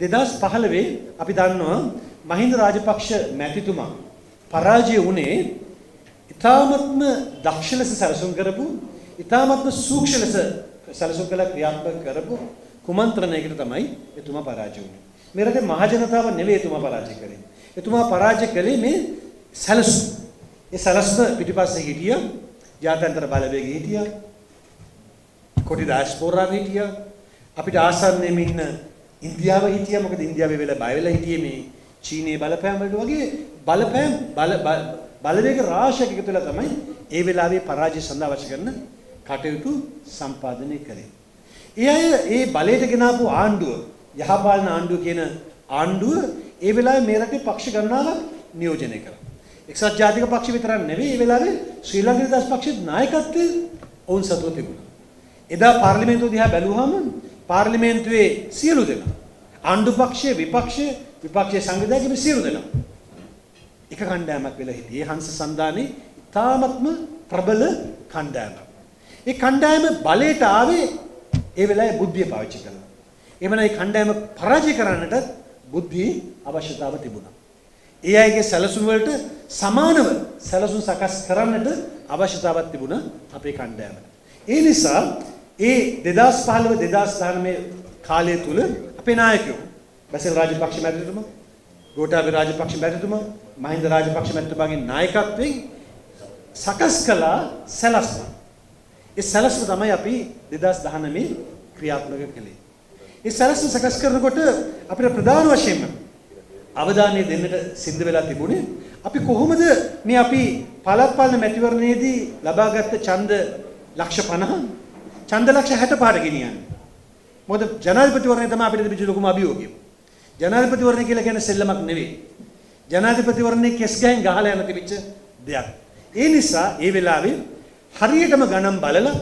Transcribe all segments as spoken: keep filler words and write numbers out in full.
දෙදහස් පහළොව අපි දන්නවා මහින්ද රාජපක්ෂ මැතිතුමා පරාජය වුණේ ඉතාමත්ම දක්ෂ ලෙස සැලසුම් කරපු ඉතාමත්ම සූක්ෂම ලෙස සැලසුම් කළ ක්‍රියාත්මක කරපු කුමන්ත්‍රණයකට තමයි එතුමා පරාජය වුණේ. මේ රටේ මහ ජනතාව නෙවෙයි එතුමා පරාජය කරේ. එතුමා පරාජය කළේ මේ සැලසුම්. ඒ සැලසුම පිටිපස්සේ හිටියා ජාත්‍යන්තර බලවේගය හිටියා. කොටි ඩයස්පෝරා හිටියා. අපිට ආසන්නයෙන් ඉන්න ඉන්දියාව හිටියා. මොකද ඉන්දියාවේ වෙලා බය වෙලා හිටියේ මේ චීනයේ බලපෑම් වලට වගේ බලපෑම් බල බලවේග රාශියක් එකතු වෙලා තමයි ඒ වෙලාවේ පරාජය සඳහා අවශ්‍ය කරන කටයුතු සම්පාදනය කළේ. ඒ අය ඒ බලයට ගෙනාපු ආණ්ඩුව යහපාලන ආණ්ඩුව කියන ආණ්ඩුව ඒ වෙලාවේ මේ රටේ පක්ෂ ගණනාවක් නියෝජනය කරා. එක්සත් ජාතික පක්ෂ විතරක් නෙවෙයි ඒ වෙලාවේ ශ්‍රී ලංකා නිදහස් පක්ෂයේ නායකත්වයේ ඔවුන් සතුව තිබුණා. එදා පාර්ලිමේන්තුව දිහා බැලුවහම පාර්ලිමේන්තුවේ සියලු දෙනා ආණ්ඩු පක්ෂයේ විපක්ෂයේ විපක්ෂයේ සංවිධායක සියලු දෙනා එක කණ්ඩායමක් වෙලා හිටියේ. හංස සන්දානේ ඉතාමත්ම ප්‍රබල කණ්ඩායමක්. ඒ කණ්ඩායම බලයට ආවේ ඒ වෙලාවේ බුද්ධිය පාවිච්චි කළා. එවන ඒ කණ්ඩායම පරාජය කරන්නට බුද්ධි අවශ්‍යතාව තිබුණා. ඒ අයගේ සැලසුම් වලට සමානව සැලසුම් සකස් කරන්නට අවශ්‍යතාවක් තිබුණා අපේ කණ්ඩායමට. ඒ නිසා ඒ දෙදහස් පහළොව දෙදහස් දහනවය කාලය තුල අපේ නායකයෝ බැසිල් රාජපක්ෂ මැතිතුමා, ගෝඨාභය රාජපක්ෂ මැතිතුමා, මහින්ද රාජපක්ෂ මැතිතුමාගේ නායකත්වයෙන් සකස් කළ සැලසුම. ඒ සැලසුම තමයි අපි දෙදහස් දහනවය ක්‍රියාත්මක කළේ. ඒ සැලසුම සකස් කරනකොට අපිට ප්‍රධාන වශයෙන්ම අවධානය දෙන්නට සිද්ධ වෙලා තිබුණේ අපි කොහොමද මේ අපි පළාත් පාලන මැතිවරණයේදී ලබාගත් ඡන්ද ලක්ෂ පනහ ඡන්ද ලක්ෂ හැට පහට ගෙනියන්නේ. මොකද ජනාධිපතිවරණය තමයි අපිට තිබිච්ච ලොකුම අභියෝගය. ජනාධිපතිවරණය කියලා කියන්නේ සෙල්ලමක් නෙවෙයි. ජනාධිපතිවරණේ කෙස් ගහෙන් ගහලා යන තිබිච්ච දෙයක්. ඒ නිසා ඒ වෙලාවේ හරියටම ගණන් බලලා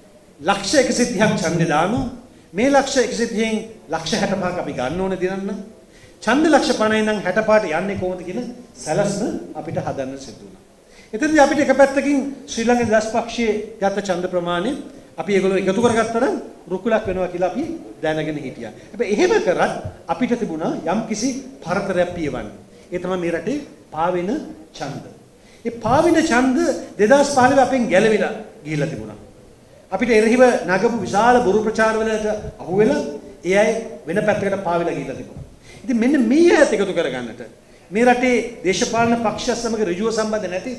ලක්ෂ එකසිය තිහක් ඡන්දේ දානවා. මේ ලක්ෂ එකසිය තිහෙන් ලක්ෂ හැට පහක් අපි ගන්න ඕනේ දිනන්න. ඡන්ද ලක්ෂ පනහයි නම් හැට පහට යන්නේ කොහොමද කියන සැලැස්ම අපිට හදන්න සිදු වුණා. එතනදී අපිට එක පැත්තකින් ශ්‍රී ලංකා නිදහස් පක්ෂයේ ගත ඡන්ද ප්‍රමාණය අපි ඒගොල්ලෝ එකතු කරගත්තා නම් රුකුලක් වෙනවා කියලා අපි දැනගෙන හිටියා. හැබැයි එහෙම කරත් අපිට තිබුණා යම් කිසි පරතරයක් පියවන්න. ඒ තමයි මේ රටේ පාවෙන ඡන්ද. ඒ පාවෙන ඡන්ද දෙදහස් පහළොව අපෙන් ගැලවිලා ගිහිල්ලා තිබුණා. අපිට එරෙහිව නගපු විශාල බොරු ප්‍රචාර වලට අහු වෙලා ඒ අය වෙන පැත්තකට පාවෙලා ගිහිල්ලා තිබුණා. ඉතින් මෙන්න මේ ඇත් එකතු කරගන්නට මේ රටේ දේශපාලන පක්ෂ සමග ඍජුව සම්බන්ධ නැති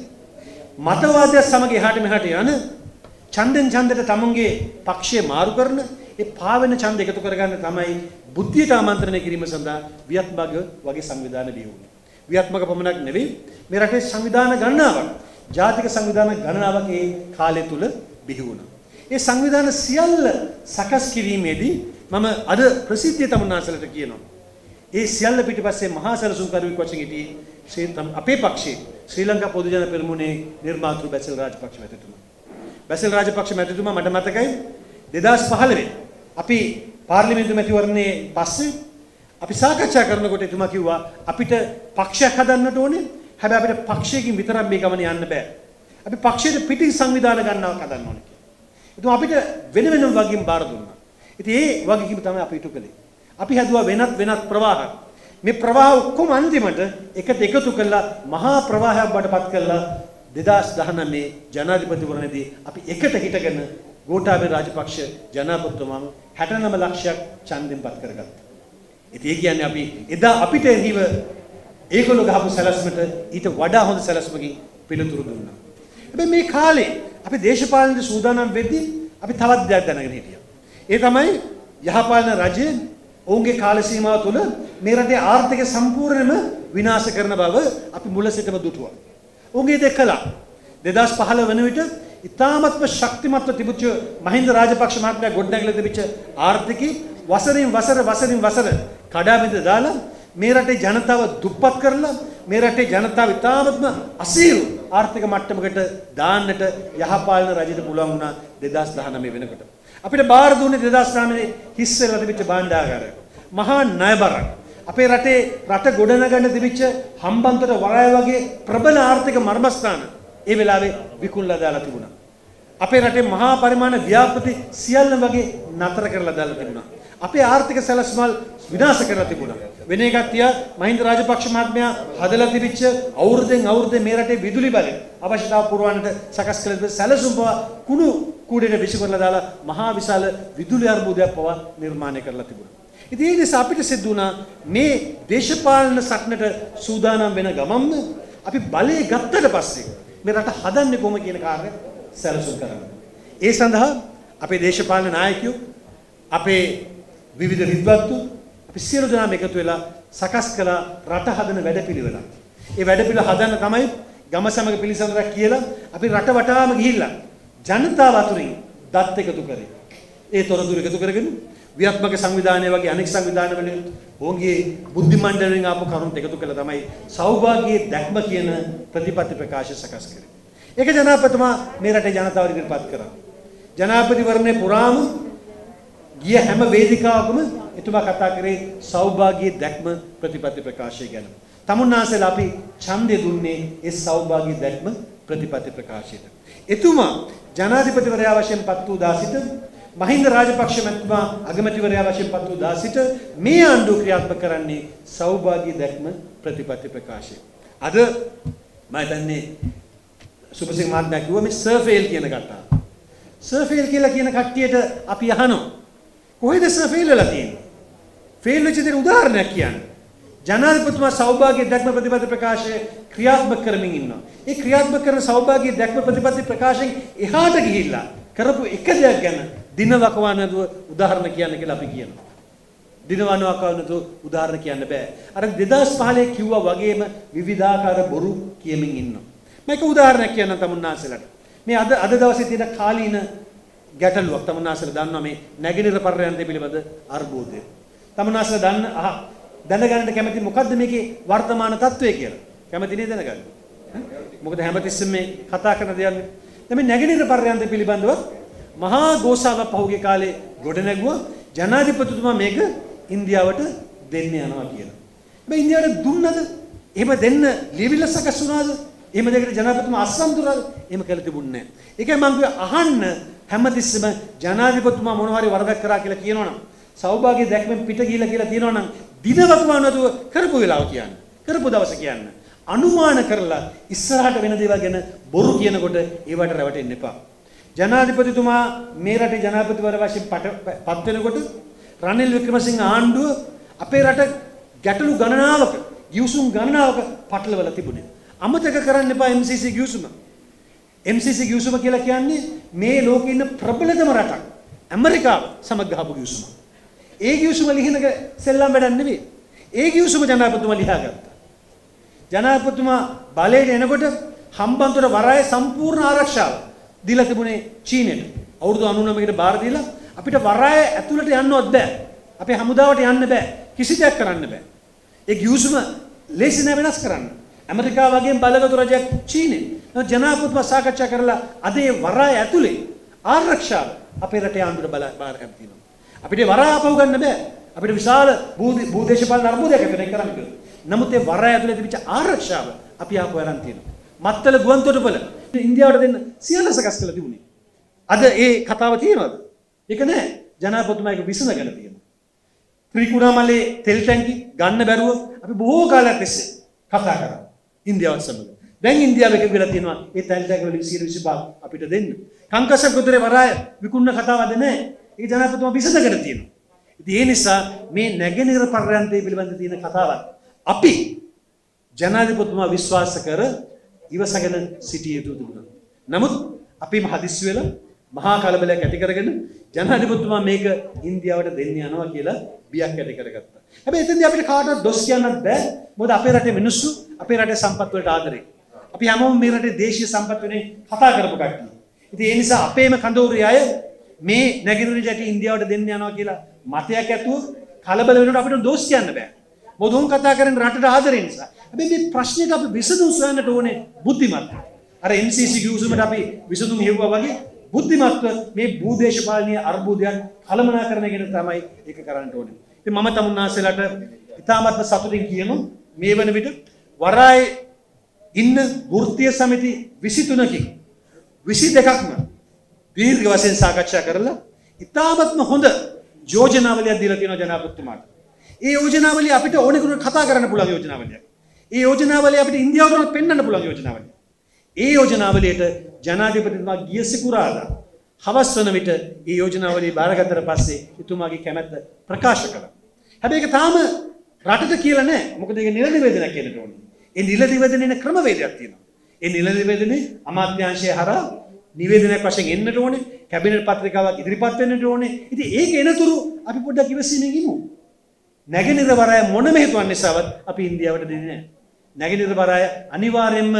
මතවාදය සමග එහාට මෙහාට යන ඡන්දෙන් ඡන්දයට තමුන්ගේ පක්ෂය මාරු කරන ඒ පාවෙන ඡන්ද එකතු කරගන්න තමයි බුද්ධියට ආමන්ත්‍රණය කිරීම සඳහා වියත්මග වගේ සංවිධාන බිහි වුණේ. වියත්මග පමණක් නෙවෙයි මේ රටේ සංවිධාන ගණනාවක් ජාතික සංවිධාන ගණනාවක් ඒ කාලය තුල බිහි වුණා. ඒ සංවිධාන සියල්ල සකස් කිරීමේදී මම අද ප්‍රසිද්ධිය තමුන්නාසලට කියනවා. ඒ සියල්ල පිටිපස්සේ මහා සැලසුම් කරුවෙක් වශයෙන් සිටියේ අපේ පක්ෂයේ ශ්‍රී ලංකා පොදු ජන පෙරමුණේ නිර්මාතෘ බැසිල් රාජපක්ෂ මැතිතුමා. බැසිල් රාජපක්ෂ මැතිතුමා මට මතකයි දෙදහස් පහළොව අපි පාර්ලිමේන්තු මැතිවරණයේ පස්සේ අපි සාකච්ඡා කරනකොට එතුමා කිව්වා අපිට පක්ෂයක් හදන්නට ඕනේ. හැබැයි අපිට පක්ෂයකින් විතරක් මේ ගමන යන්න බෑ. අපි පක්ෂයට පිටින් සංවිධාන ගන්නවක් හදන්න ඕනේ කියලා. එතුමා අපිට වෙන වෙනම වගකීම් බාර දුන්නා. ඉතින් ඒ වගකීම තමයි අපි ඉටු කළේ. අපි හැදුවා වෙනත් වෙනත් ප්‍රවාහ. මේ ප්‍රවාහ ඔක්කොම අන්තිමට එකට එකතු කළා මහා ප්‍රවාහයක් බවට පත් කළා දෙදහස් දහනවය ජනාධිපතිවරණයේදී අපි එකට හිටගෙන ගෝඨාභය රාජපක්ෂ ජනාධිපතිතුමාම හැට නවය ලක්ෂයක් ඡන්දෙන් පත් කරගත්තා. ඉතින් ඒ කියන්නේ අපි එදා අපිට එහිව ඒගොල්ලෝ ගහපු සැලැස්මට ඊට වඩා හොඳ සැලැස්මකින් පිළිතුරු දුන්නා. හැබැයි මේ කාලේ අපි දේශපාලනයේ සූදානම් වෙද්දී අපි තවත් දෙයක් දැනගෙන හිටියා. ඒ තමයි යහපාලන රජය ඔවුන්ගේ කාල සීමාව තුළ මේ රටේ ආර්ථිකය සම්පූර්ණයෙන්ම විනාශ කරන බව අපි මුල සිටම දුටුවා. ඔවුන්ගේ දේ කළා. දෙදහස් පහළොව වන විට ඉතාමත්ම ශක්තිමත්ව තිබුච්ච මහින්ද රාජපක්ෂ මහත්මයා ගොඩනැගලා තිබිච්ච ආර්ථිකය වසරින් වසර වසරින් වසර කඩා බිඳ දාලා මේ රටේ ජනතාව දුප්පත් කරලා මේ රටේ ජනතාව ඉතාමත්ම අසීරු ආර්ථික මට්ටමකට දාන්නට යහපාලන රජයට පුළුවන් වුණා දෙදහස් දහනවය වෙනකොට. අපිට බාර දුන්නේ දෙදහස් නවය හිස් වෙලා තිබිච්ච භාණ්ඩාගාරය. මහා ණය බරක්. අපේ රටේ රට ගොඩනගන්න තිබිච්ච හම්බන්තොට වරාය වගේ ප්‍රබල ආර්ථික මර්මස්ථාන ඒ වෙලාවේ විකුණලා දාලා තිබුණා. අපේ රටේ මහා පරිමාණ ව්‍යාපෘති සියල්ල වගේ නතර කරලා දාලා තිබුණා. අපේ ආර්ථික සැලැස්මල් විනාශ කරලා තිබුණා. වෙන එකක් තියා මහින්ද රාජපක්ෂ මහත්මයා හදලා තිබිච්ච අවුරුද්දෙන් අවුරුද්ද මේ රටේ විදුලි බලය අවශ්‍යතාව පුරවන්නට සකස් කළ සැලසුම් පවා කුණු කූඩේට විසි කරලා දාලා මහා විශාල විදුලි අර්බුදයක් පවා නිර්මාණය කරලා තිබුණා. ඉතින් ඒ නිසා අපිට සිද්ධ වුණා මේ දේශපාලන සටනට සූදානම් වෙන ගමන්ම අපි බලය ගත්තට පස්සේ මේ රට හදන්නේ කොහොම කියන කාර්යය සැලසුම් කරන්න. ඒ සඳහා අපේ දේශපාලන නායකයෝ අපේ විවිධ විද්වත්තු අපි සියලු දෙනාම එකතු වෙලා සකස් කළ රට හදන වැඩපිළිවෙල. ඒ වැඩපිළිවෙල හදන්න තමයි ගම සමග පිළිසඳරක් කියලා අපි රට වටාම ගිහිල්ලා ජනතාව අතුරින් දත් එකතු කරේ. ඒ තොරතුරු එකතු කරගෙන ව්‍යාප්තික සංවිධානය වගේ අනෙක් සංවිධාන වලින් ඔවුන්ගේ බුද්ධි මණ්ඩලයෙන් ආපු කරුණු එකතු කළා තමයි සෞභාග්‍යයේ දැක්ම කියන ප්‍රතිපත්ති ප්‍රකාශය සකස් කරේ. ඒක ජනාධිපතිතුමා මේ රටේ ජනතාව ඉදිරිපත් කරා. ජනාධිපතිවරණේ පුරාම ගිය හැම වේදිකාවකම එතුමා කතා කරේ සෞභාග්‍යයේ දැක්ම ප්‍රතිපත්ති ප්‍රකාශය ගැන. තමුන්නාසලා අපි ඡන්දය දුන්නේ ඒ සෞභාග්‍යයේ දැක්ම ප්‍රතිපත්ති ප්‍රකාශයට. එතුමා ජනාධිපතිවරයා වශයෙන් පත් වූ දා සිට මහින්ද රාජපක්ෂ මහත්මයා අගමැතිවරයා වශයෙන් පත් වූ දා සිට මේ ආණ්ඩුව ක්‍රියාත්මක කරන්නේ සෞභාග්‍ය දැක්ම ප්‍රතිපත්ති ප්‍රකාශය. අද මම දන්නේ සුපසිංහ මහත්මයා කිව්වා මේ සර්ෆේල් කියන කතාව. සර්ෆේල් කියලා කියන කට්ටියට අපි අහනවා කොහෙද සර්ෆේල් වෙලා තියෙන්නේ? ෆේල් වෙච්ච දේ උදාහරණයක් කියන්නේ. ජනාධිපතිතුමා සෞභාග්‍ය දැක්ම ප්‍රතිපත්ති ප්‍රකාශය ක්‍රියාත්මක කරමින් ඉන්නවා. ඒ ක්‍රියාත්මක කරන සෞභාග්‍ය දැක්ම ප්‍රතිපත්ති ප්‍රකාශයෙන් එහාට ගිහිල්ලා කරපු එක දෙයක් ගැන දිනවකවා නැතුව උදාහරණ කියන්න කියලා අපි කියනවා. දිනවකවා නැතුව උදාහරණ කියන්න බෑ. අර දෙදාස් පහළොව කිව්වා වගේම විවිධාකාර බොරු කියමින් ඉන්නවා. මම එක උදාහරණයක් කියන්නම් තමුන්නාසලට. මේ අද අද දවසේ තියෙන කාලීන ගැටලුවක් තමුන්නාසල දන්නවා මේ නැගෙනහිර පර්යන්තය පිළිබඳ අර්බුදය. තමුන්නාසල දන්න අහ දැනගන්න කැමති මොකද්ද මේකේ වර්තමාන තත්ත්වය කියලා. කැමති නේද දැනගන්න? මොකද හැමතිස්සෙම මේ කතා කරන දේවල් දැන් මේ නැගෙනහිර පර්යන්තය පිළිබඳව මහා ගෝසාවක් පහුගිය කාලේ ගොඩ නැගුවා ජනාධිපතිතුමා මේක ඉන්දියාවට දෙන්න යනවා කියලා. හැබැයි ඉන්දියාවට දුන්නද? එහෙම දෙන්න ලියවිල්ල සකස් වුණාද? එහෙම දෙයකට ජනාධිපතිතුමා අස්සම් දුන්නාද? එහෙම කළ තිබුණේ නැහැ. ඒකයි මම කිව්වේ අහන්න හැමතිස්සෙම ජනාධිපතිතුමා මොනවා හරි වරදක් කරා කියලා කියනවනම් සෞභාග්‍ය දැක්මෙන් පිට ගිහිලා කියලා තියෙනවනම් දිනවතුමා නැතුව කරපු වෙලාව කියන්න. කරපු දවස කියන්න. අනුමාන කරලා ඉස්සරහට වෙන දේවල් ගැන බොරු කියනකොට ඒවට රැවටෙන්න එපා. ජනාධිපතිතුමා මේ රටේ ජනාධිපතිවර වශයෙන් පත් වෙනකොට රනිල් වික්‍රමසිංහ ආණ්ඩුව අපේ රට ගැටලු ගණනාවක ගිවිසුම් ගණනාවක පටලවලා තිබුණේ. අමතක කරන්න එපා එම් සී සී ගිවිසුම. එම් සී සී ගිවිසුම කියලා කියන්නේ මේ ලෝකේ ඉන්න ප්‍රබලතම රටක් ඇමරිකාව සමග ගහපු ගිවිසුම. ඒ ගිවිසුම ලිහිනක සෙල්ලම් වැඩක් නෙවෙයි. ඒ ගිවිසුම ජනාධිපතිතුමා ලියාගත්තා. ජනාධිපතිතුමා බලයට එනකොට හම්බන්තොට වරායේ සම්පූර්ණ ආරක්ෂාව දීලා තිබුණේ චීනෙට. අවුරුදු අනූනවයකට බාර දීලා අපිට වරායේ ඇතුළට යන්නවත් බෑ. අපේ හමුදාවට යන්න බෑ. කිසි දෙයක් කරන්න බෑ. ඒ ගිවිසුම ලේසි නෑ වෙනස් කරන්න. ඇමරිකාව වගේම බලගත් රජයක් චීනේ. ජනාධිපතිතුමා සාකච්ඡා කරලා අද ඒ වරාය ඇතුලේ ආරක්ෂාව අපේ රටේ ආණ්ඩුවට බල බාර ගන්න තියෙනවා. අපිට වරාය අපව ගන්න බෑ. අපිට විශාල භූදේශපාලන අර්බුදයක් අපිට කරන්න කියලා. නමුත් ඒ වරාය ඇතුලේ තිබිච්ච ආරක්ෂාව අපි ආපහු අරන් තියෙනවා. මත්තල ගුවන්තොටුපළ ඉන්දියාවට දෙන්න සියල්ල සකස් කරලා තිබුණේ. අද ඒ කතාව තියෙනවද? ඒක නෑ. ජනාධිපතිතුමා ඒක විසඳගෙන තියෙනවා. ත්‍රිකුණාමලේ තෙල් ටැංකි ගන්න බැරුව අපි බොහෝ කාලයක් තිස්සේ කතා කරා. ඉන්දියාවත් සමග. දැන් ඉන්දියාව එක වෙලා තියෙනවා ඒ තෙල් ටැංකි වලින් සියයට විසි පහක් අපිට දෙන්න. කංකසක් උතුරේ වරාය විකුණන කතාවද නෑ. ඒ ජනාධිපතිතුමා විසඳගෙන තියෙනවා. ඉතින් ඒ නිසා මේ නැගෙනහිර පර්යන්තය පිළිබඳ තියෙන කතාවක් අපි ජනාධිපතිතුමා විශ්වාස කර ඉවසගෙන සිටිය යුතු තිබුණා. නමුත් අපිම හදිස්සි වෙලා මහා කලබලයක් ඇති කරගෙන ජනාධිපතිතුමා මේක ඉන්දියාවට දෙන්න යනවා කියලා බියක් ඇති කරගත්තා. හැබැයි එතෙන්දී අපිට කාටවත් දොස් කියන්නත් බෑ. මොකද අපේ රටේ මිනිස්සු අපේ රටේ සම්පත් වලට ආදරේ. අපි හැමෝම මේ රටේ දේශීය සම්පත් වෙනේ කතා කරපු කට්ටිය. ඉතින් ඒ නිසා අපේම කඳවුරේ අය මේ නැගෙනහිර ජැටි ඉන්දියාවට දෙන්න යනවා කියලා මතයක් ඇතුව කලබල වෙනකොට අපිට දොස් කියන්න බෑ. මොකද උන් කතා කරන්නේ රටට ආදරේ නිසා. හැබැයි මේ ප්‍රශ්නෙට අපි විසඳුම් සොයන්නට ඕනේ බුද්ධිමත්. අර එම් සී සී ගිවිසුමට අපි විසඳුම් හෙව්වා වගේ බුද්ධිමත්ව මේ භූදේශපාලනීය අර්බුදයන් කළමනාකරණය ගැන තමයි ඒක කරන්න ඕනේ. ඉතින් මම තමුන්නාසලට ඉතාමත්ම සතුටින් කියනවා මේ වන විට වරායේ ඉන්න වෘත්තීය සමිති විසි තුනකින් විසි දෙකක්ම දීර්ඝ වශයෙන් සාකච්ඡා කරලා ඉතාමත්ම හොඳ යෝජනාවලියක් දීලා තියෙනවා ජනාධිපතිතුමාට. ඒ යෝජනාවලිය අපිට ඕනේ කෙනෙකුට කතා කරන්න පුළුවන් යෝජනාවලියක්. ඒ යෝජනාවලිය අපිට ඉන්දියාවට පෙන්වන්න පුළුවන් යෝජනාවලියක්. ඒ යෝජනාවලියට ජනාධිපතිතුමා ගිය සිකුරාදා හවස් වන විට ඒ යෝජනාවලිය බාරගත්තට පස්සේ එතුමාගේ කැමැත්ත ප්‍රකාශ කළා. හැබැයි ඒක තාම රටට කියලා නැහැ. මොකද ඒක නිල නිවේදනයක් කියන්න ඕනේ. ඒ නිල නිවේදනයේ ක්‍රමවේදයක් තියෙනවා. ඒ නිල නිවේදනයේ අමාත්‍යාංශය හරහා නිවේදනයක් වශයෙන් එන්නට ඕනේ. කැබිනට් පත්‍රිකාවක් ඉදිරිපත් වෙන්නට ඕනේ. ඉතින් ඒක එනතුරු අපි පොඩ්ඩක් ඉවසීමෙන් ඉමු. නැගෙනහිර වරාය මොනම හේතුවක් නිසාවත් අපි ඉන්දියාවට දෙන්නේ නැහැ. නැගෙනහිර වරාය අනිවාර්යයෙන්ම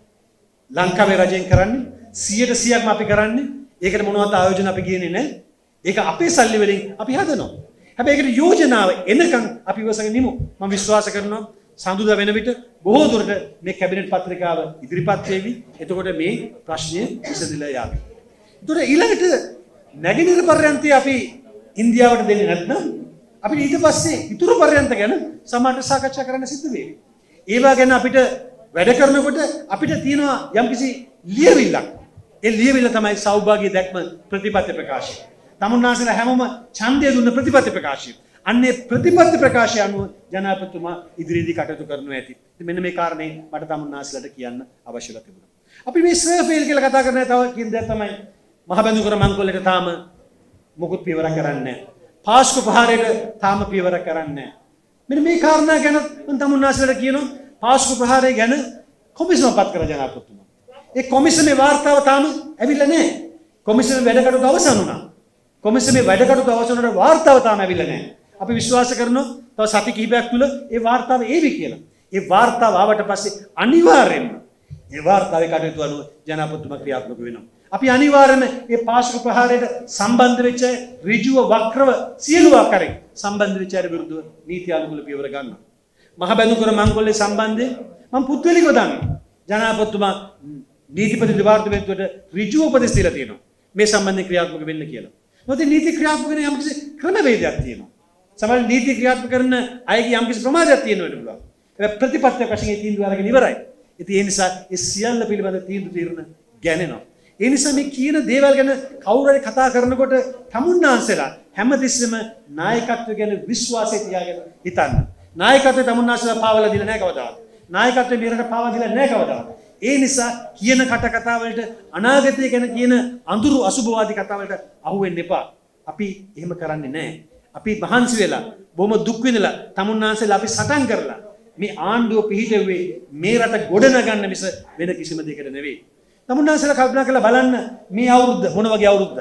ලංකාවේ රජයෙන් කරන්නේ සියයට සියයක්ම අපි කරන්නේ. ඒකට මොනවත් ආයෝජන අපි ගියන්නේ නැහැ. ඒක අපේ සල්ලි වලින් අපි හදනවා. හැබැයි ඒකට යෝජනාව එනකන් අපි ඉවසගෙන ඉමු. මම විශ්වාස කරනවා සඳුදා වෙන විට බොහෝ දුරට මේ කැබිනට් පත්‍රිකාව ඉදිරිපත් වෙවි. එතකොට මේ ප්‍රශ්නය විසඳලා යාවි. ඒතර ඊළඟට නැගෙනහිර පර්යන්තය අපි ඉන්දියාවට දෙන්නේ නැත්නම් අපිට ඊට පස්සේ ඉතුරු පර්යන්ත ගැන සමාජ සාකච්ඡා කරන්න සිද්ධ වෙයි. ඒවා ගැන අපිට වැඩ කරනකොට අපිට තියෙනවා යම්කිසි ලියවිල්ලක්. ඒ ලියවිල්ල තමයි සෞභාග්‍ය දැක්ම ප්‍රතිපත්ති ප්‍රකාශය. තමුන්නාසලා හැමෝම ඡන්දය දුන්න ප්‍රතිපත්ති ප්‍රකාශය. අන්නේ ප්‍රතිපත්ති ප්‍රකාශය අනුව ජනාධිපතිතුමා ඉදිරියේදී කටයුතු කරනවා ඇති. ඉතින් මෙන්න මේ කාරණේ මට තමුන්නාසලට කියන්න අවශ්‍යලා තිබුණා. අපි මේ සර්ෆේල් කියලා කතා කරන තව කියන දේ තමයි මහබැඳුකර මංගොල්ලේට තාම මොකුත් පියවර කරන්නේ නැහැ. පාස්කු ප්‍රහාරයට තාම පියවර කරන්නේ නැහැ. මෙන්න මේ කාරණා ගැන මම තමුන්නාසලට කියනවා පාස්කු ප්‍රහාරය ගැන කොමිසම පත් කර ජනාධිපතිතුමා. ඒ කොමිසමේ වාර්තාව තාම ඇවිල්ලා නැහැ. කොමිසමේ වැඩ කටයුතු අවසන් වුණා. කොමිසමේ වැඩ කටයුතු අවසන් වුණාට වාර්තාව තාම ඇවිල්ලා නැහැ. අපි විශ්වාස කරනවා තව සති කිහිපයක් තුල ඒ වාර්තාව ඒවි කියලා. ඒ වාර්තාව ආවට පස්සේ අනිවාර්යයෙන්ම ඒ වාර්තාවේ කටයුතු අනුව ජනාධිපතිතුමා ක්‍රියාත්මක වෙනවා. අපි අනිවාර්යයෙන්ම මේ පාස්කු ප්‍රහාරයට සම්බන්ධ වෙච්ච ඍජුව වක්‍රව සියලු ආකාරයෙන් සම්බන්ධ වෙච්ච අය විරුද්ධව නීති අනුකූල පියවර ගන්නවා. මහබැඳුකර මංගොල්ලේ සම්බන්ධයෙන් මම පුද්ගලිකව දන්නවා. ජනාධිපතිතුමා නීතිපති දෙපාර්තමේන්තුවට ඍජුව උපදෙස් දීලා තියෙනවා. මේ සම්බන්ධයෙන් ක්‍රියාත්මක වෙන්න කියලා. මොකද නීති ක්‍රියාත්මක වෙන යම්කිසි ක්‍රමවේදයක් තියෙනවා. සමහර නීති ක්‍රියාත්මක කරන අයගේ යම්කිසි ප්‍රමාදයක් තියෙනවා වෙන්න පුළුවන්. ඒක ප්‍රතිපත්තියක් වශයෙන් ඒ තීන්දුව අරගෙන ඉවරයි. ඉතින් ඒ නිසා ඒ සියල්ල පිළිබඳ තීන්දුව తీරන ගැනෙනවා. ඒ නිසා මේ කියන දේවල් ගැන කවුරු හරි කතා කරනකොට තමුන්නාන්සලා හැමතිස්සෙම නායකත්වය ගැන විශ්වාසය තියාගෙන හිතන්න. නායකත්වය තමුන්නාන්සලා පාවලා දීලා නැහැ කවදාවත්. නායකත්වය මෙරට පාවා දීලා නැහැ කවදාවත්. ඒ නිසා කියන කට කතා වලට අනාගතය ගැන කියන අඳුරු අසුභවාදී කතා වලට අහු වෙන්න එපා. අපි එහෙම කරන්නේ නැහැ. අපි මහන්සි වෙලා බොහොම දුක් විඳලා තමුන්නාන්සලා අපි සටන් කරලා මේ ආණ්ඩුව පිහිටුවේ මේ රට ගොඩනගන්න මිස වෙන කිසිම දෙයකට නෙවෙයි. තමුන්නාන්සලා කල්පනා කරලා බලන්න මේ අවුරුද්ද මොන වගේ අවුරුද්දද?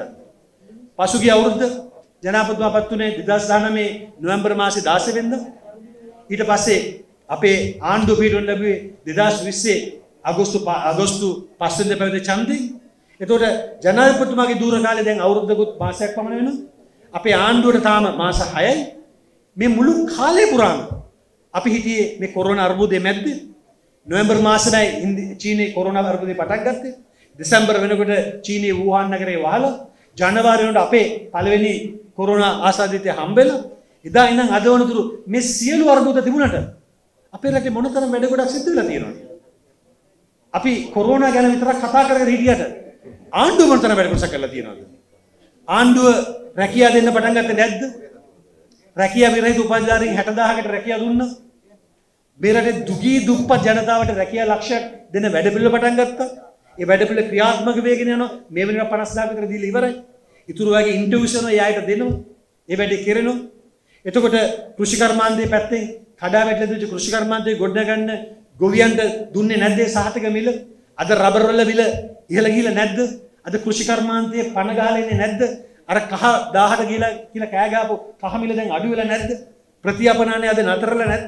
පසුගිය අවුරුද්ද ජනාධිපතිතුමා පත් වුණේ දෙදාස් දහනවය නොවැම්බර් මාසේ දාසය වෙනිදා. ඊට පස්සේ අපේ ආණ්ඩුව පිහිටුවන ලැබුවේ දෙදාස් විස්සේ අගෝස්තු අගෝස්තු පහ වෙනිදා පැවති ඡන්දේ. එතකොට ජනාධිපතිතුමාගේ දූර කාලේ දැන් අවුරුද්දකුත් මාසයක් පමණ වෙනවා. අපේ ආණ්ඩුවට තාම මාස හයයි. මේ මුළු කාලේ පුරාම අපි හිටියේ මේ කොරෝනා අර්බුදයේ මැද්ද. නොවැම්බර් මාසෙයි චීනයේ කොරෝනා අර්බුදේ පටන් ගත්තේ. දෙසැම්බර් වෙනකොට චීනයේ වුහාන් නගරේ වහලා ජනවාරි වෙනකොට අපේ පළවෙනි කොරෝනා ආසාදිතය හම්බෙලා. එදා ඉඳන් අද වනතුරු මේ සියලු අර්බුද තිබුණට අපේ රටේ මොනතරම් වැඩ ගොඩක් සිද්ධ වෙලා තියෙනවද? අපි කොරෝනා ගැන විතරක් කතා කරගෙන හිටියට ආණ්ඩුව මොනතරම් වැඩ කොටසක් කරලා තියෙනවද? ආණ්ඩුව රැකියාව දෙන්න පටන් ගත්තේ නැද්ද? රැකියාව විරහිත උපාධිධාරීන් හැට දාහකට රැකියාව දුන්නා. මේ රටේ දුගී දුප්පත් ජනතාවට රැකියාව ලක්ෂයක් දෙන වැඩ පිළිවෙල පටන් ගත්තා. ඒ වැඩ පිළිවෙල ක්‍රියාත්මක වෙගෙන යනවා. මේ වෙනකොට පනස් දාහක විතර දීලා ඉවරයි. ඉතුරු වගේ ඉන්ටියුෂන් ඔය ආයත දෙනවා. ඒ වැඩේ කෙරෙනවා. එතකොට කෘෂි කර්මාන්තයේ පැත්තෙන් කඩා වැටලා තිබුණු කෘෂි කර්මාන්තයේ ගොඩනගන්න ගොවියන්ට දුන්නේ නැද්ද ඒ සහතික මිල? අද රබර් වල මිල ඉහළ ගිහිල්ලා නැද්ද? අද කෘෂි කර්මාන්තයේ පණ ගහලා ඉන්නේ නැද්ද? අර කහ දාහට ගිහිලා කියලා කෑ ගහපු කහ මිල දැන් අඩු වෙලා නැද්ද? ප්‍රතිඅපනානේ අද නතරලා නැද්ද?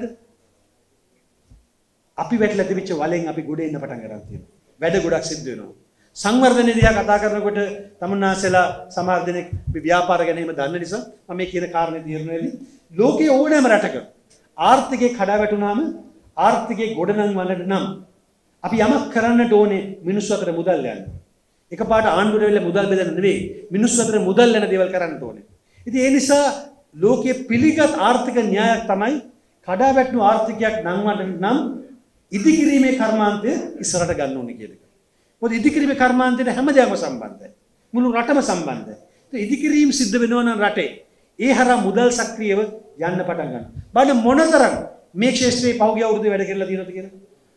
අපි වැටලා තිබිච්ච වලෙන් අපි ගොඩ එන්න පටන් ගන්න තියෙනවා. වැඩ ගොඩක් සිද්ධ වෙනවා. සංවර්ධනයේ දිහා කතා කරනකොට තමුන්නාසලා සමහර දෙනෙක් ව්‍යාපාර ගැන එහෙම දන්න නිසා මම මේ කියන කාරණේ තීරණය වෙලි ලෝකයේ ඕනෑම රටක ආර්ථිකේ කඩා වැටුනාම ආර්ථිකේ ගොඩනංවන්නට නම් අපි යමක් කරන්නට ඕනේ මිනිස්සු අතර මුදල් යන්න. එකපාරට ආණ්ඩුවට වෙලා මුදල් බෙදන්න නෙවෙයි මිනිස්සු අතර මුදල් යන දේවල් කරන්නට ඕනේ. ඉතින් ඒ නිසා ලෝකයේ පිළිගත් ආර්ථික න්‍යායක් තමයි කඩා වැටුණු ආර්ථිකයක් නංවන්නට නම් ඉදිකිරීමේ කර්මාන්තය ඉස්සරහට ගන්න ඕනේ කියන එක. මොකද ඉදිකිරීමේ කර්මාන්තයට හැමදේම සම්බන්ධයි. මුළු රටම සම්බන්ධයි. ඒ ඉදිකිරීම සිද්ධ වෙනවා නම් රටේ ඒ හරහා මුදල් සක්‍රියව යන්න පටන් ගන්නවා. බලන්න මොනතරම් මේ ක්ෂේත්‍රයේ පහුගිය අවුරුද්දේ වැඩ කරලා තියෙනවද කියලා.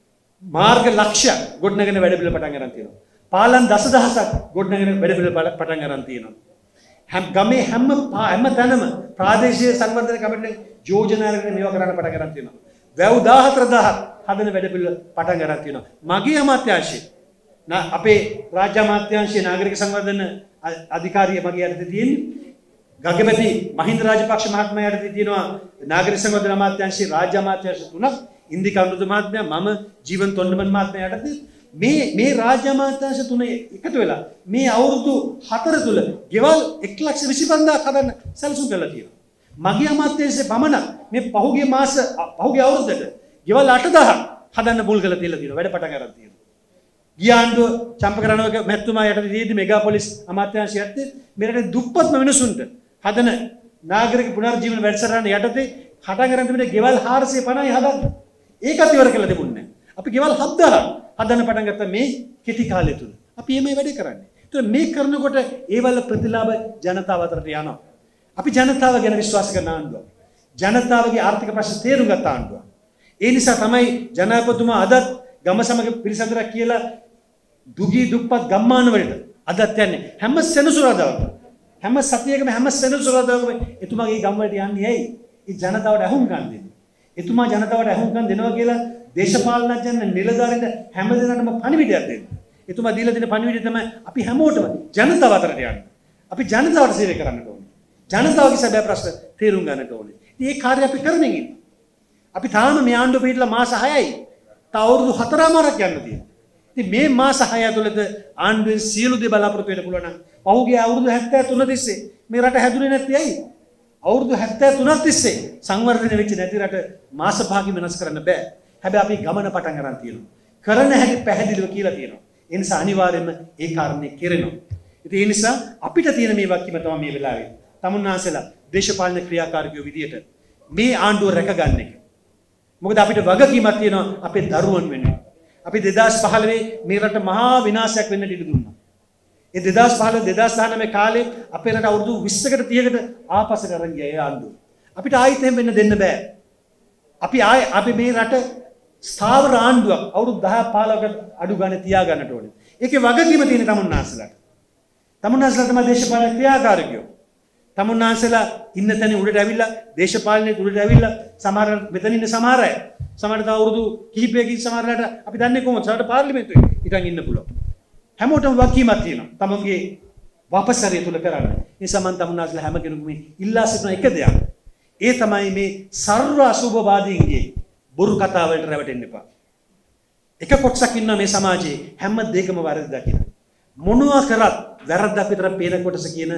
මාර්ග ලක්ෂයක් ගොඩනගෙන වැඩ පිළිවෙල පටන් ගන්න තියෙනවා. පාලම් දසදහසක් ගොඩනගෙන වැඩ පිළිවෙල පටන් ගන්න තියෙනවා. හැම ගමේ හැම හැම තැනම ප්‍රාදේශීය සංවර්ධන කමිටුවේ යෝජනා කරගෙන මේවා කරන්න පටන් ගන්න තියෙනවා. වැව් දාහතර දහයක් හදන වැඩ පිළිවෙල පටන් ගන්න තියෙනවා. මගේ අමාත්‍යාංශයේ අපේ රාජ්‍ය අමාත්‍යාංශයේ නාගරික සංවර්ධන අධිකාරිය මගේ යටතේ තියෙන්නේ. ගගපති මහින්ද රාජපක්ෂ මහත්මයා යටතේ තියෙනවා නාගරික සංවර්ධන අමාත්‍යාංශයේ රාජ්‍ය අමාත්‍යාංශ තුනක්. ඉන්දික අනුරුද්ධ මහත්මයා මම ජීවන් තොණ්ඩමන් මහත්මයා යටතේ මේ මේ රාජ්‍ය අමාත්‍යාංශ තුන එකතු වෙලා මේ අවුරුදු හතර තුල ගෙවල් එක ලක්ෂ විසි පන්දාහක් හදන්න සැලසුම් කරලා තියෙනවා. මගේ අමාත්‍යාංශයේ පමණක් මේ පහුගිය මාස පහුගිය අවුරුද්දට ගෙවල් අට දහයක් හදන්න මුල් කරලා තියලා තියෙනවා. වැඩ පටන් ගන්න තියෙනවා. ගිය ආණ්ඩුව චම්පකරණවක මැතිතුමා යටතේ තියෙදි මෙගාපොලිස් අමාත්‍යාංශය යටතේ මෙරට දුප්පත්ම මිනිසුන්ට හදන නාගරික පුනර්ජීවන වැඩසටහන යටතේ හටන් ගන්න තිබෙන ගෙවල් හාරසිය පනහයි හදන්න. ඒකත් ඉවර කළා තිබුණේ නැහැ. අපි ගෙවල් හත් දහයක් හදන්න පටන් ගත්තා මේ කෙටි කාලය තුල. අපි මේ වැඩේ කරන්නේ. ඒතර මේ කරනකොට ඒවල ප්‍රතිලාභ ජනතාව අතරට යනවා. අපි ජනතාව ගැන විශ්වාස කරන ආණ්ඩුවක්. ජනතාවගේ ආර්ථික ප්‍රශ්න තේරුම් ගත්ත ආණ්ඩුවක්. ඒ නිසා තමයි ජනාධිපතිතුමා අදත් ගම සමග පිළිසඳරක් කියලා දුගී දුප්පත් ගම්මාන වලට අදත් යන්නේ. හැම සෙනසුරාදාකම හැම සතියකම හැම සෙනසුරාදාකම එතුමාගේ ගම් වලට යන්නේ ඇයි? ඒ ජනතාවට අහුම්කම් දෙන්නේ. එතුමා ජනතාවට අහුම්කම් දෙනවා කියලා දේශපාලනඥයන් නිලධාරීන්ට හැමදෙනාටම පණිවිඩයක් දෙන්න. එතුමා දීලා දෙන පණිවිඩය තමයි අපි හැමෝටම ජනතාව අතරට යන්න. අපි ජනතාවට සේවය කරන්නට ඕනේ. ජනතාවගේ සැබෑ ප්‍රශ්න තේරුම් ගන්නට ඕනේ. ඉතින් මේ කාර්යය අපි කරමින් ඉන්නවා. අපි තාම මේ ආණ්ඩුව පිටලා මාස හයයි. තව අවුරුදු හතරමාරක් යන්න තියෙනවා. ඉතින් මේ මාස හය ඇතුළත ආණ්ඩුවෙන් සියලු දේ බලාපොරොත්තු වෙන්න පුළුවන් නම් පහුගිය අවුරුදු හැත්තෑ තුන තිස්සේ මේ රට හැදුනේ නැත්තේ ඇයි? අවුරුදු හැත්තෑ තුනක් තිස්සේ සංවර්ධනය වෙච්ච නැති රට මාස පහකින් වෙනස් කරන්න බෑ. හැබැයි අපි ගමන පටන් ගන්න තියෙනවා. කරන හැටි පැහැදිලිව කියලා තියෙනවා. ඒ නිසා අනිවාර්යයෙන්ම ඒ කාරණේ කෙරෙනවා. ඉතින් ඒ නිසා අපිට තියෙන මේ වක්කීම තමයි මේ වෙලාවේ. තමුන්නාසලා දේශපාලන ක්‍රියාකාරීකයෝ විදියට මේ ආණ්ඩුව රැකගන්න එක. මොකද අපිට වගකීමක් තියෙනවා අපේ දරුවන් වෙනුවෙන්. අපි දෙදාස් පහළොව මේ රට මහා විනාශයක් වෙන්න ඉඩ දුන්නා. ඒ දෙදාස් පහළොව දෙදාස් දහනවය කාලේ අපේ රට අවුරුදු විස්සකට තිහකට ආපස්සට අරන් ගියා ඒ ආණ්ඩුව. අපිට ආයෙත් එහෙම වෙන්න දෙන්න බෑ. අපි ආයෙ අපි මේ රට ස්ථාවර ආණ්ඩුවක් අවුරුදු දහ පහළොවකට අඩු ගන්න තියා ගන්නට ඕනේ. ඒකේ වගකීම තියෙන තමුන්නාසලාට. තමුන්නාසලා තමයි දේශපාලන ක්‍රියාකාරීකයෝ. තමුන්නාසලා ඉන්න තැන උඩට ඇවිල්ලා දේශපාලනයේ උඩට ඇවිල්ලා සමහර මෙතන ඉන්න සමහර අය සමහරට අවුරුදු කිහිපයකින් සමහරලාට අපි දන්නේ කොහොමද සමහරට පාර්ලිමේන්තුවේ ඉතින් ඉන්න පුළුවන්. හැමෝටම වගකීමක් තියෙනවා. තමන්ගේ වාපස්හරිය තුල කරන්න. ඒ සමන් තමුන්නාසලා හැම කෙනෙකුම ඉල්ලා සිටින එක දෙයක්. ඒ තමයි මේ සර්ව අසුභවාදීන්ගේ බොරු කතා වලට රැවටෙන්න එපා. එක කොටසක් ඉන්නවා මේ සමාජයේ හැම දෙයකම වැරදි දකින. මොනවා කරත් වැරද්දක් විතර පේන කොටස කියන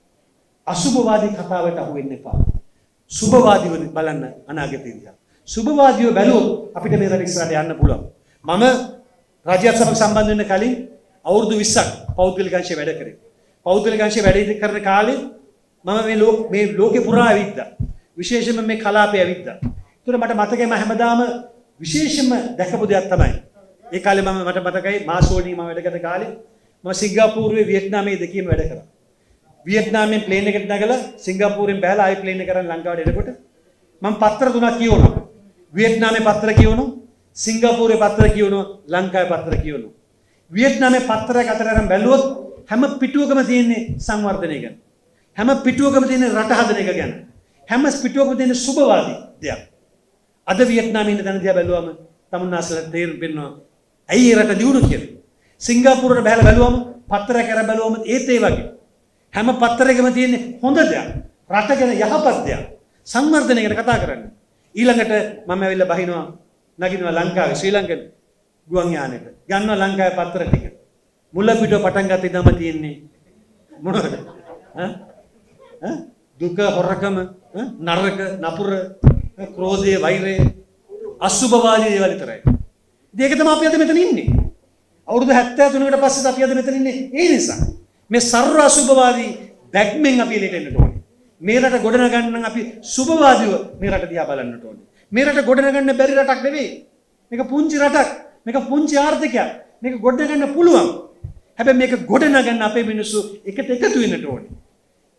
අසුභවාදී කතාවට අහු වෙන්න එපා. සුභවාදීව බලන්න අනාගතයේදී. සුභවාදීව බැලුවොත් අපිට මේ රට ඉස්සරහට යන්න පුළුවන්. මම රාජ්‍යත් සමග සම්බන්ධ වෙන්න කලින් අවුරුදු විස්සක් පෞද්ගලික අංශයේ වැඩ කරේ. පෞද්ගලික අංශයේ වැඩ කරන කාලේ මම මේ ලෝක මේ ලෝකේ පුරා ඇවිද්දා. විශේෂයෙන්ම මේ කලාපේ ඇවිද්දා. ඒතර මට මතකයි මම හැමදාම විශේෂයෙන්ම දැකපු දෙයක් තමයි. ඒ කාලේ මම මට මතකයි මාසෝනි මම වැඩ කරන කාලේ මම සිංගප්පූරුවේ වියට්නාමයේ දෙකේම වැඩ කරා. වියට්නාමයෙන් ප්ලේන් එකකට නැගලා සිංගප්පූරුවෙන් බැලලා ආයි ප්ලේන් එක කරන් ලංකාවට එනකොට මම පත්‍ර තුනක් කියවනවා. වියට්නාමයේ පත්‍ර කියවනවා, සිංගප්පූරුවේ පත්‍ර කියවනවා, ලංකාවේ පත්‍ර කියවනවා. වියට්නාමයේ පත්‍රයක් අතර අරන් බැලුවොත් හැම පිටුවකම තියෙන්නේ සංවර්ධනය ගැන. හැම පිටුවකම තියෙන්නේ රට හදන එක ගැන. හැම පිටුවකම තියෙන්නේ සුභවාදී දෙයක්. අද වියට්නාමයේ ඉන්න තැන දිහා බැලුවම තමුන්නාසලා තේරුම් වෙනවා ඇයි ඒ රට දියුණු කියලා. සිංගප්පූරුවට බහලා බැලුවම පත්‍රයක් අරන් බැලුවම ඒත් ඒ වගේ. හැම පත්‍රයකම තියෙන්නේ හොඳ දෙයක්. රට ගැන යහපත් දෙයක්. සංවර්ධනය ගැන කතා කරන්නේ. ඊළඟට මම ඇවිල්ලා බහිනවා නගිනවා ලංකාවේ ශ්‍රී ලංකන් ගුවන් යානෙට. ගන්නවා ලංකාවේ පත්‍ර ටික. මුල පිටුව පටන් ගත්ත ඉඳන්ම තියෙන්නේ මොනවද? ඈ? ඈ? දුක, හොරකම, නරක, නපුර, ක්‍රෝධය, වෛරය, අසුභවාදී දේවල් විතරයි. ඒක තමයි අපි අද මෙතන ඉන්නේ. අවුරුදු හැත්තෑ තුනකට පස්සේ අපි අද මෙතන ඉන්නේ ඒ නිසා. මේ සර්ව අසුභවාදී දැක්මෙන් අපි එළියට එන්නට ඕනේ. මේ රට ගොඩනගන්න නම් අපි සුභවාදීව මේ රට දිහා බලන්නට ඕනේ. මේ රට ගොඩනගන්න බැරි රටක් නෙවෙයි. මේක පුංචි රටක්. මේක පුංචි ආර්ථිකයක්. මේක ගොඩනගන්න පුළුවන්. හැබැයි මේක ගොඩනගන්න අපේ මිනිස්සු එකට එකතු වෙන්නට ඕනේ.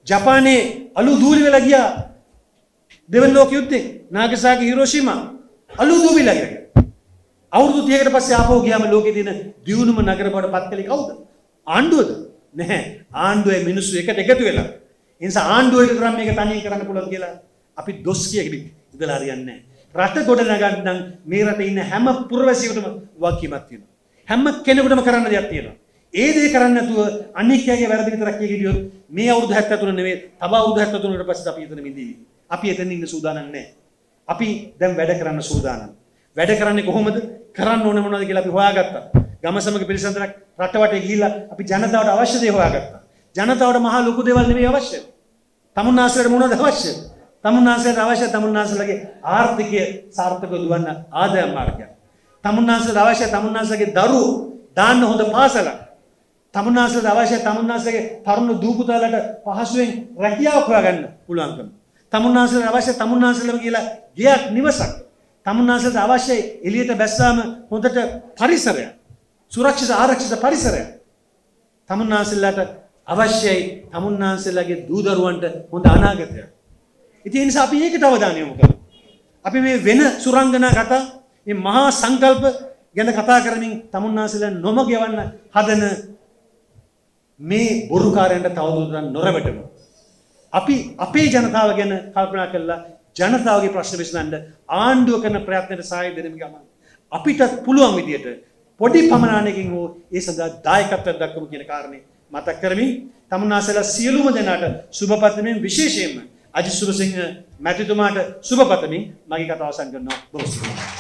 ජපානයේ අලු දූලි වෙලා ගියා දෙවන ලෝක යුද්ධේ නාගසාකි හිරෝෂිමා අලු දූලි වෙලා ගියා. අවුරුදු තිහකට පස්සේ ආපහු ගියාම ලෝකේ තියෙන දියුණුම නගර බවට පත් කළේ කවුද? ආණ්ඩුවද? නැහැ. ආණ්ඩුවේ මිනිස්සු එකට එකතු වෙලා. ඒ නිසා ආණ්ඩුවේ විතරක් මේක තනියෙන් කරන්න පුළුවන් කියලා අපි දොස් කියකින් ඉඳලා හරියන්නේ නැහැ. රට ගොඩ නගන්න නම් මේ රටේ ඉන්න හැම පුරවැසියෙකුටම වගකීමක් තියෙනවා. හැම කෙනෙකුටම කරන්න දෙයක් තියෙනවා. ඒ දේ කරන්නේ නැතුව අනික්කයගේ වැරදි විතරක් කිය හිටියොත් මේ අවුරුදු හැත්තෑ තුන නෙවෙයි තව අවුරුදු හැත්තෑ තුනකට පස්සේ අපි එතන මිදෙවි. අපි එතන ඉන්න සූදානම් නැහැ. අපි දැන් වැඩ කරන්න සූදානම්. වැඩ කරන්නේ කොහොමද? කරන්න ඕනේ මොනවද කියලා අපි හොයාගත්තා. ගම සමග පිළිසඳරක් රට වටේ ගිහිල්ලා අපි ජනතාවට අවශ්‍ය දේ හොයාගත්තා. ජනතාවට මහා ලොකු දේවල් නෙවෙයි අවශ්‍ය. තමුන්නාසලට මොනවද අවශ්‍ය? තමුන්නාසලට අවශ්‍ය තමුන්නාසලගේ ආර්ථිකය සාර්ථකව දුවන්න ආදායම් මාර්ගයක්. තමුන්නාසලට අවශ්‍ය තමුන්නාසලගේ දරුවෝ දාන්න හොඳ පාසලක්. තමුන්නාසලට අවශ්‍ය තමුන්නාසලගේ තරුණ දූපුතාලට පහසුවෙන් රැකියාවක් හොයාගන්න පුළුවන්කම. තමුන්නාසලට අවශ්‍ය තමුන්නාසලම කියලා ගියක් නිවසක්. තමුන්නාසලට අවශ්‍යයි එළියට බැස්සාම හොඳට පරිසරයක්. සුරක්ෂිත ආරක්ෂිත පරිසරයක්. තමුන්නාසලට අවශ්‍යයි තමුන්නාසලගේ දූ දරුවන්ට හොඳ අනාගතයක්. ඉතින් ඒ නිසා අපි ඒකට අවධානය යොමු කරමු. අපි මේ වෙන සුරංගනා කතා මේ මහා සංකල්ප ගැන කතා කරමින් තමුන්නාසලෙන් නොමග යවන්න හදන මේ බොරුකාරයන්ට තවදුරටත් නොරවටමු. අපි අපේ ජනතාව ගැන කල්පනා කළා ජනතාවගේ ප්‍රශ්න විසඳන්න ආණ්ඩුව කරන ප්‍රයත්නයට සහාය දෙන්න ගමන් අපිට පුළුවන් විදියට පොඩි පමණකින් හෝ ඒ සඳහා දායකත්වයක් දක්වමු කියන කාරණේ මතක් කරමින් තමුන්නාසල සියලුම දෙනාට සුබ පතමින් විශේෂයෙන්ම අජිත් සුරසිංහ මැතිතුමාට සුබ පතමින් මගේ කතාව අවසන් කරනවා. බොහොම ස්තුතියි.